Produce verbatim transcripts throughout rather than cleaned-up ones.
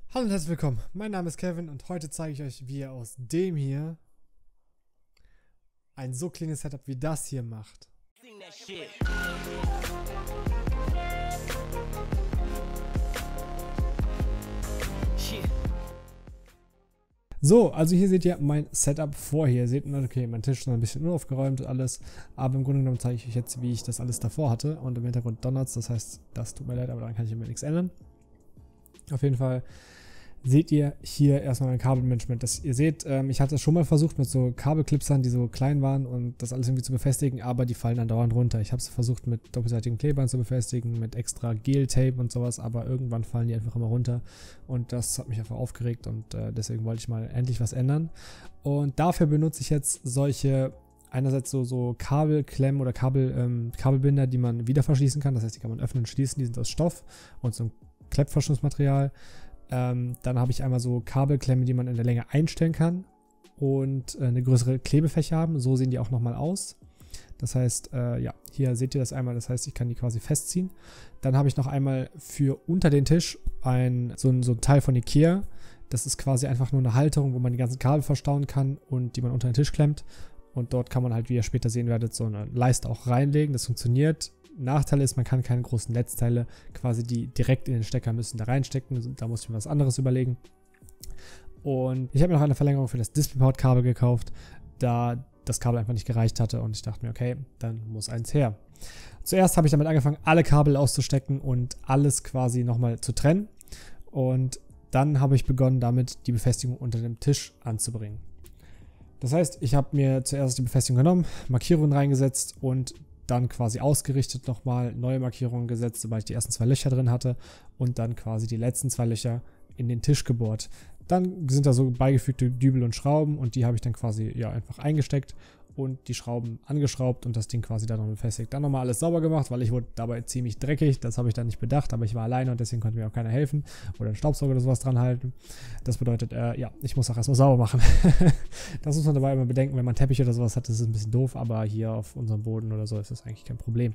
Hallo und herzlich willkommen, mein Name ist Kevin und heute zeige ich euch, wie ihr aus dem hier ein so cleanes Setup wie das hier macht. So, also hier seht ihr mein Setup vorher. Ihr seht, okay, mein Tisch ist noch ein bisschen unaufgeräumt und alles, aber im Grunde genommen zeige ich euch jetzt, wie ich das alles davor hatte. Und im Hintergrund donnert's, das heißt, das tut mir leid, aber dann kann ich mir nichts ändern. Auf jeden Fall seht ihr hier erstmal mein Kabelmanagement. Das, ihr seht, ähm, ich hatte es schon mal versucht mit so Kabelclipsern, die so klein waren und das alles irgendwie zu befestigen, aber die fallen dann dauernd runter. Ich habe es versucht mit doppelseitigen Klebern zu befestigen, mit extra Gel-Tape und sowas, aber irgendwann fallen die einfach immer runter und das hat mich einfach aufgeregt und äh, deswegen wollte ich mal endlich was ändern. Und dafür benutze ich jetzt solche, einerseits so, so Kabelklemmen oder Kabel, ähm, Kabelbinder, die man wieder verschließen kann. Das heißt, die kann man öffnen und schließen, die sind aus Stoff und so ein Klettverschlussmaterial. Ähm, dann habe ich einmal so Kabelklemmen, die man in der Länge einstellen kann und äh, eine größere Klebefläche haben. So sehen die auch nochmal aus. Das heißt, äh, ja, hier seht ihr das einmal. Das heißt, ich kann die quasi festziehen. Dann habe ich noch einmal für unter den Tisch ein, so, ein, so ein Teil von Ikea. Das ist quasi einfach nur eine Halterung, wo man die ganzen Kabel verstauen kann und die man unter den Tisch klemmt. Und dort kann man halt, wie ihr später sehen werdet, so eine Leiste auch reinlegen. Das funktioniert. Nachteil ist, man kann keine großen Netzteile quasi, die direkt in den Stecker müssen, da reinstecken. Da muss ich mir was anderes überlegen. Und ich habe mir noch eine Verlängerung für das DisplayPort-Kabel gekauft, da das Kabel einfach nicht gereicht hatte. Und ich dachte mir, okay, dann muss eins her. Zuerst habe ich damit angefangen, alle Kabel auszustecken und alles quasi nochmal zu trennen. Und dann habe ich begonnen, damit die Befestigung unter dem Tisch anzubringen. Das heißt, ich habe mir zuerst die Befestigung genommen, Markierungen reingesetzt und dann quasi ausgerichtet nochmal, neue Markierungen gesetzt, sobald ich die ersten zwei Löcher drin hatte und dann quasi die letzten zwei Löcher in den Tisch gebohrt. Dann sind da so beigefügte Dübel und Schrauben und die habe ich dann quasi ja einfach eingesteckt und die Schrauben angeschraubt und das Ding quasi dann noch befestigt. Dann nochmal alles sauber gemacht, weil ich wurde dabei ziemlich dreckig, das habe ich dann nicht bedacht, aber ich war alleine und deswegen konnte mir auch keiner helfen oder einen Staubsauger oder sowas dran halten. Das bedeutet, äh, ja, ich muss auch erstmal sauber machen. Das muss man dabei immer bedenken, wenn man Teppich oder sowas hat, das ist ein bisschen doof, aber hier auf unserem Boden oder so ist das eigentlich kein Problem.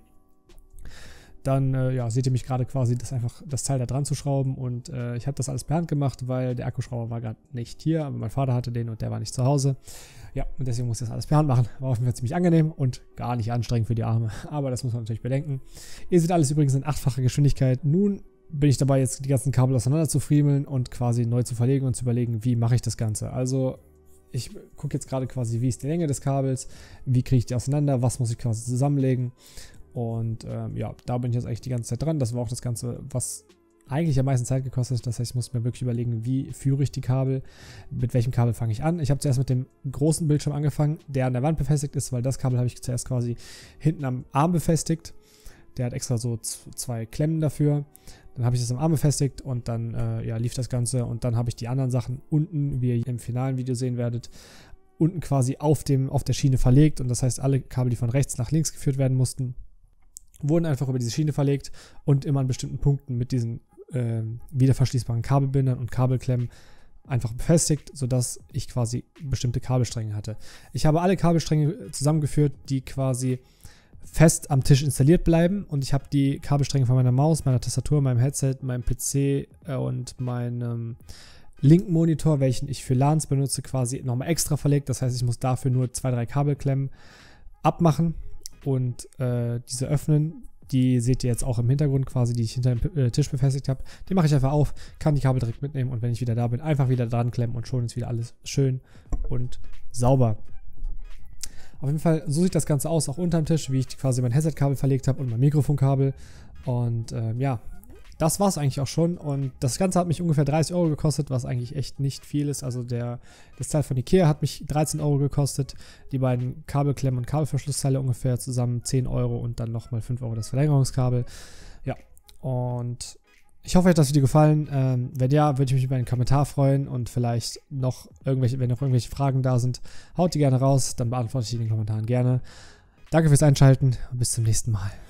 Dann äh, ja, seht ihr mich gerade quasi, das einfach das Teil da dran zu schrauben und äh, ich habe das alles per Hand gemacht, weil der Akkuschrauber war gerade nicht hier, aber mein Vater hatte den und der war nicht zu Hause. Ja, und deswegen muss ich das alles per Hand machen. War auf jeden Fall ziemlich angenehm und gar nicht anstrengend für die Arme, aber das muss man natürlich bedenken. Ihr seht alles übrigens in achtfacher Geschwindigkeit. Nun bin ich dabei, jetzt die ganzen Kabel auseinander zu friemeln und quasi neu zu verlegen und zu überlegen, wie mache ich das Ganze. Also ich gucke jetzt gerade quasi, wie ist die Länge des Kabels, wie kriege ich die auseinander, was muss ich quasi zusammenlegen. Und ähm, ja, da bin ich jetzt eigentlich die ganze Zeit dran. Das war auch das Ganze, was eigentlich am meisten Zeit gekostet hat. Das heißt, ich muss mir wirklich überlegen, wie führe ich die Kabel, mit welchem Kabel fange ich an. Ich habe zuerst mit dem großen Bildschirm angefangen, der an der Wand befestigt ist, weil das Kabel habe ich zuerst quasi hinten am Arm befestigt. Der hat extra so zwei Klemmen dafür. Dann habe ich das am Arm befestigt und dann äh, ja, lief das Ganze. Und dann habe ich die anderen Sachen unten, wie ihr im finalen Video sehen werdet, unten quasi auf, dem, auf der Schiene verlegt. Und das heißt, alle Kabel, die von rechts nach links geführt werden mussten, wurden einfach über diese Schiene verlegt und immer an bestimmten Punkten mit diesen äh, wieder verschließbaren Kabelbindern und Kabelklemmen einfach befestigt, sodass ich quasi bestimmte Kabelstränge hatte. Ich habe alle Kabelstränge zusammengeführt, die quasi fest am Tisch installiert bleiben und ich habe die Kabelstränge von meiner Maus, meiner Tastatur, meinem Headset, meinem P C äh, und meinem linken Monitor, welchen ich für LANs benutze, quasi nochmal extra verlegt. Das heißt, ich muss dafür nur zwei, drei Kabelklemmen abmachen und äh, diese öffnen. Die seht ihr jetzt auch im Hintergrund quasi, die ich hinter dem äh, Tisch befestigt habe. Die mache ich einfach auf, kann die Kabel direkt mitnehmen und wenn ich wieder da bin, einfach wieder dran klemmen und schon ist wieder alles schön und sauber. Auf jeden Fall, so sieht das Ganze aus, auch unterm Tisch, wie ich quasi mein Headset-Kabel verlegt habe und mein Mikrofonkabel. Und ähm, ja, das war es eigentlich auch schon. Und das Ganze hat mich ungefähr dreißig Euro gekostet, was eigentlich echt nicht viel ist. Also der, das Teil von Ikea hat mich dreizehn Euro gekostet. Die beiden Kabelklemmen und Kabelverschlussteile ungefähr zusammen zehn Euro und dann nochmal fünf Euro das Verlängerungskabel. Ja, und ich hoffe, euch hat das Video gefallen. Ähm, wenn ja, würde ich mich über einen Kommentar freuen und vielleicht noch irgendwelche, wenn noch irgendwelche Fragen da sind, haut die gerne raus, dann beantworte ich die in den Kommentaren gerne. Danke fürs Einschalten und bis zum nächsten Mal.